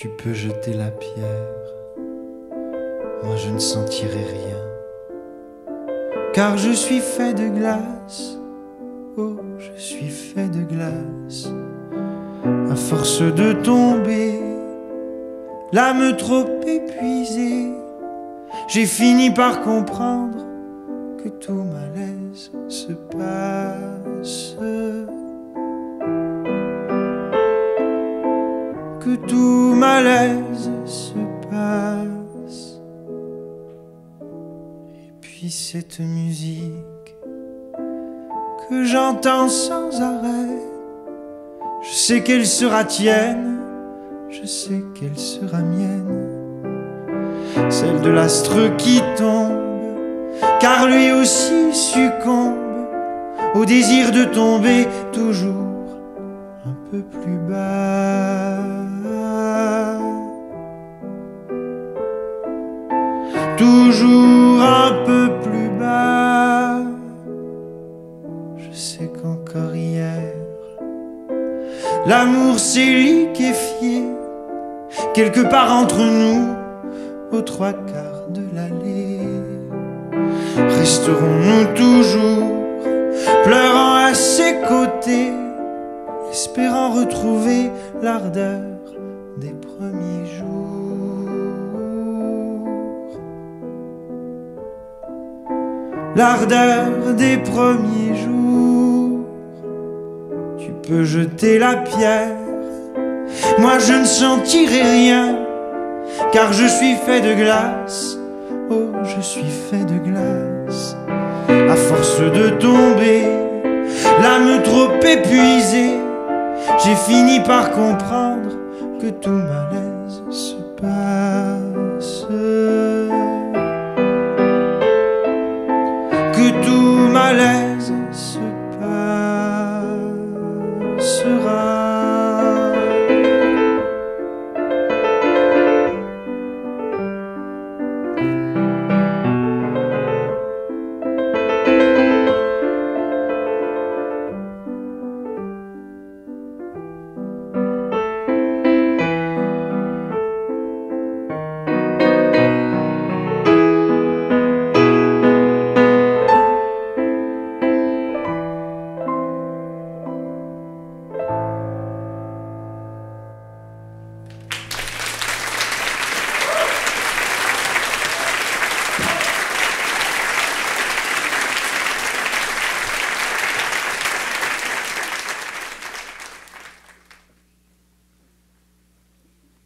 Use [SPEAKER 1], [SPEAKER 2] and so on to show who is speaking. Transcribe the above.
[SPEAKER 1] Tu peux jeter la pierre, moi je ne sentirai rien, car je suis fait de glace, oh je suis fait de glace. À force de tomber, l'âme trop épuisée, j'ai fini par comprendre que tout malaise se passe, que tout malaise se passe. Et puis cette musique que j'entends sans arrêt, je sais qu'elle sera tienne, je sais qu'elle sera mienne, celle de l'astre qui tombe, car lui aussi succombe au désir de tomber toujours un peu plus bas. Toujours un peu plus bas. Je sais qu'encore hier, l'amour s'est liquéfié quelque part entre nous, aux trois quarts de l'allée. Resterons-nous toujours pleurant à ses côtés, espérant retrouver l'ardeur des premiers jours, l'ardeur des premiers jours. Tu peux jeter la pierre, moi je ne sentirai rien, car je suis fait de glace, oh je suis fait de glace. À force de tomber, l'âme trop épuisée, j'ai fini par comprendre que tout malaise se passe.